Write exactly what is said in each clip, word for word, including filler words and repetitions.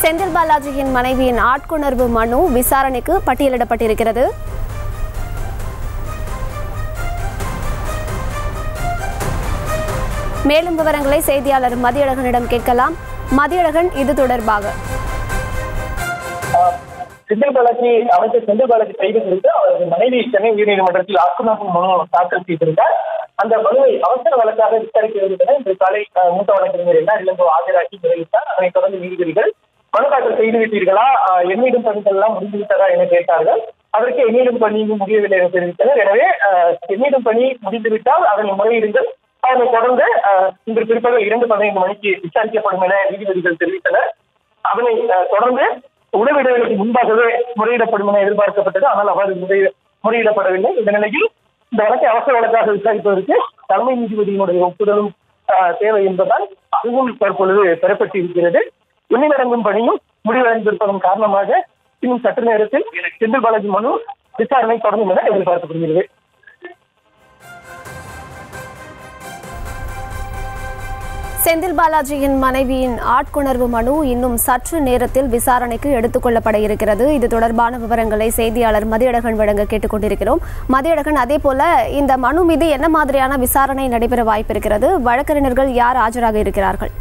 செந்தில் பாலாஜியின் மனைவியின் ஆட்கொணர்வு மனு விசாரணைக்கு பட்டியலிடப்பட்டிருக்கிறது. மேலும் விவரங்களை செய்தியாளர் மதியழகனிடம் கேட்கலாம். மதியழகன், இது தொடர்பாக செந்தில் பாலாஜி அமைச்சர் செந்தில் பாலாஜி கைது குறித்து அவரது மனைவி சென்னை உயர்நீதிமன்றத்தில் ஆட்கொணர்வு மனு தாக்கல் செய்திருந்தார். அந்த மனுவை அவசர வழக்காக விசாரிக்க வேண்டும் இன்று காலை மூத்த வழக்கறிஞர் எல்லாம் இளங்கோ ஆஜராகி முறையிட்டார். அதனைத் தொடர்ந்து நீதிபதிகள் மனு தாக்கல் செய்துவிட்டீர்களா, எண்ணிடும் பணிகள் எல்லாம் முடிந்துவிட்டதா என கேட்டார்கள். அதற்கு எண்ணிடும் பணியும் முடியவில்லை என தெரிவித்தனர். எனவே எண்ணிடும் பணி முடிந்துவிட்டால் அதனை முறையிடுங்கள், அதனை தொடர்ந்து இன்று பிற்பகல் இரண்டு பதினைந்து மணிக்கு விசாரிக்கப்படும் என நீதிபதிகள் தெரிவித்தனர். அதனை தொடர்ந்து உணவு இடைவெளிக்கு முன்பாகவே முறையிடப்படும் என எதிர்பார்க்கப்பட்டது. ஆனால் அவ்வாறு முறையிடப்படவில்லை. இந்த நிலையில் இந்த வழக்கை அவசர வழக்காக விசாரிப்பதற்கு தலைமை நீதிபதியினுடைய ஒப்புதலும் தேவை என்பதால் அதுவும் தற்பொழுது பெறப்பட்டு இருக்கிறது. எண்ணிலடங்கும் பணியும் முடிவடைந்திருப்பதன் காரணமாக இன்னும் சற்று நேரத்தில் செந்தில் பாலாஜி மனு விசாரணை தொடரும் என எதிர்பார்க்கப்படுகிறது. செந்தில் பாலாஜியின் மனைவியின் ஆட்கொணர்வு மனு இன்னும் சற்று நேரத்தில் விசாரணைக்கு எடுத்துக் கொள்ளப்பட இருக்கிறது. இது தொடர்பான விவரங்களை செய்தியாளர் மதியழகன் வழங்க கேட்டுக்கொண்டிருக்கிறோம். மதியழகன், அதே போல இந்த மனு மீது என்ன மாதிரியான விசாரணை நடைபெற வாய்ப்பு இருக்கிறது? வழக்கறிஞர்கள் யார் ஆஜராக இருக்கிறார்கள்?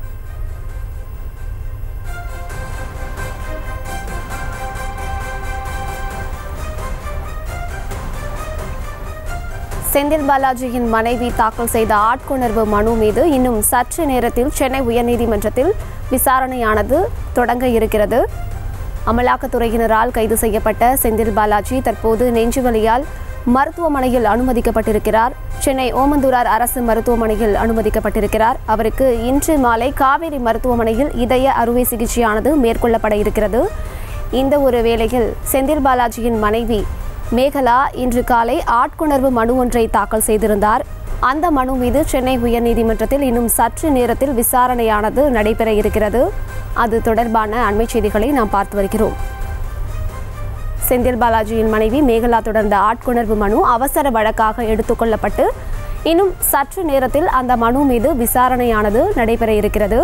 செந்தில் பாலாஜியின் மனைவி தாக்கல் செய்த ஆட்கொணர்வு மனு மீது இன்னும் சற்று நேரத்தில் சென்னை உயர்நீதிமன்றத்தில் விசாரணையானது தொடங்க இருக்கிறது. அமலாக்கத்துறையினரால் கைது செய்யப்பட்ட செந்தில் பாலாஜி தற்போது நெஞ்சுவலியால் மருத்துவமனையில் அனுமதிக்கப்பட்டிருக்கிறார். சென்னை ஓமந்தூரார் அரசு மருத்துவமனையில் அனுமதிக்கப்பட்டிருக்கிறார். அவருக்கு இன்று மாலை காவேரி மருத்துவமனையில் இதய அறுவை சிகிச்சையானது மேற்கொள்ளப்பட இருக்கிறது. இந்த ஒரு வேளையில் செந்தில் பாலாஜியின் மனைவி மேகலா இன்று காலை ஆட்கொணர்வு மனு ஒன்றை தாக்கல் செய்திருந்தார். அந்த மனு மீது சென்னை உயர்நீதிமன்றத்தில் இன்னும் சற்று நேரத்தில் விசாரணையானது நடைபெற இருக்கிறது. அது தொடர்பான அண்மை செய்திகளை நாம் பார்த்து வருகிறோம். செந்தில் பாலாஜியின் மனைவி மேகலா தொடர்ந்த ஆட்கொணர்வு மனு அவசர வழக்காக எடுத்துக்கொள்ளப்பட்டு இன்னும் சற்று நேரத்தில் அந்த மனு மீது விசாரணையானது நடைபெற இருக்கிறது.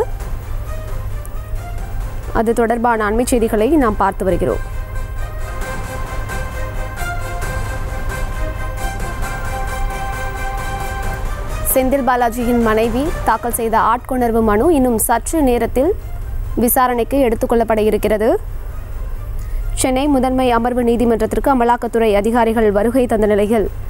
அது தொடர்பான அண்மை செய்திகளை நாம் பார்த்து வருகிறோம். செந்தில் பாலாஜியின் மனைவி தாக்கல் செய்த ஆட்கொணர்வு மனு இன்னும் சற்று நேரத்தில் விசாரணைக்கு எடுத்துக்கொள்ளப்பட இருக்கிறது. சென்னை முதன்மை அமர்வு நீதிமன்றத்திற்கு அமலாக்கத்துறை அதிகாரிகள் வருகை தந்த நிலையில்